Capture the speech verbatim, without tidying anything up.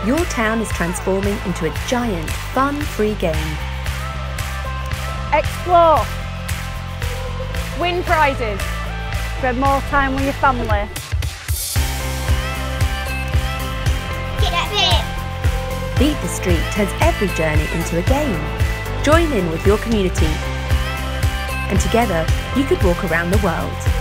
your town is transforming into a giant, fun-free game. Explore. Win prizes. Spend more time with your family. Get at it. Beat the Street turns every journey into a game. Join in with your community, and together you could walk around the world.